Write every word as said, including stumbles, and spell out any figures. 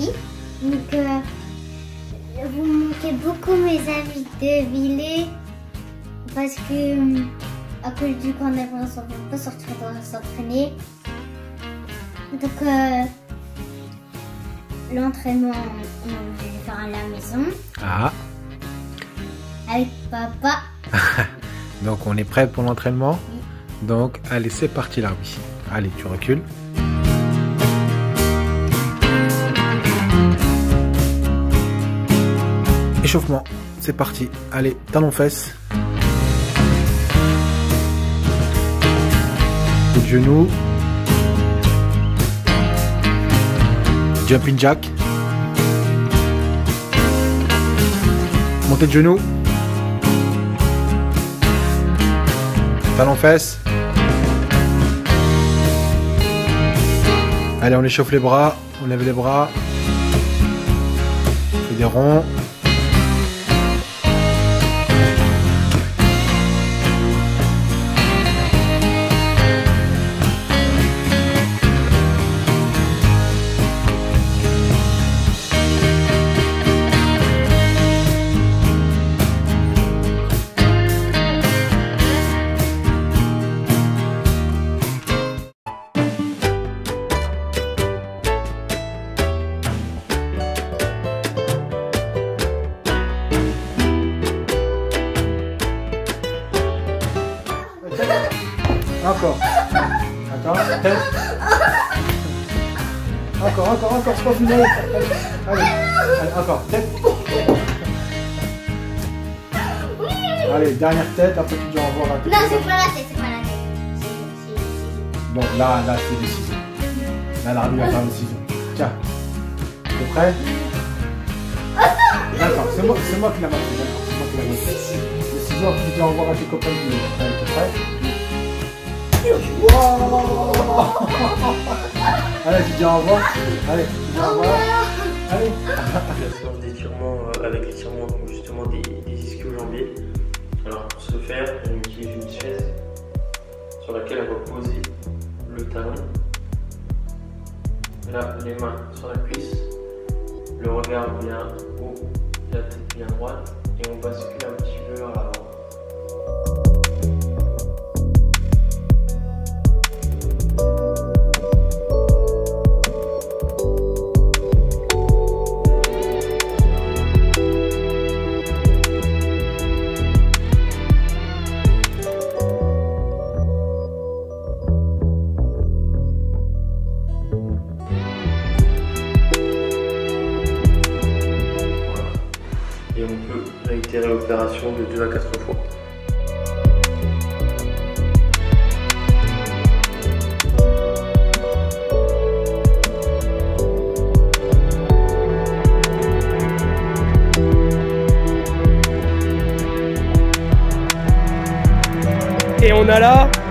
vie, mais que vous manquez beaucoup mes amis de Villers parce que à cause du coronavirus, on ne peut pas sortir pour s'entraîner. Donc euh, l'entraînement, on est obligé de le faire à la maison. Ah. Avec papa. Donc on est prêt pour l'entraînement? Oui. Donc allez, c'est parti là, oui. Allez, tu recules. Échauffement, c'est parti. Allez, talons fesses. Coup de genou. Jumping jack. Montée de genou. Talons fesses. Allez, on échauffe les bras. On lève les bras. On fait des ronds. Encore. Attends, tête. Encore, encore, encore, c'est pas fini. Allez, allez, allez, encore, tête. Allez, dernière tête, après tu dis au revoir à tout. Non, c'est pas la tête, c'est pas la tête. C'est, c'est, c'est... Bon, là, là, c'est des ciseaux. Là, l'arbitre va faire des ciseaux. Tiens. T'es prêt? D'accord, c'est moi, c'est moi qui l'a marqué. C'est moi qui l'a marqué. Les ciseaux, après tu dis au revoir à tes copains. T'es prêt? Wow. Allez, tu dis au revoir. Allez, tu dis au revoir. Allez. La séance d'étirement euh, avec l'étirement justement des, des ischio-jambiers. Alors pour ce faire, on utilise une chaise sur laquelle on va poser le talon. Là, les mains sur la cuisse, le regard bien haut, la tête bien droite, et on bascule un petit peu vers l'avant. Et on peut réitérer l'opération de deux à quatre fois. Et on a là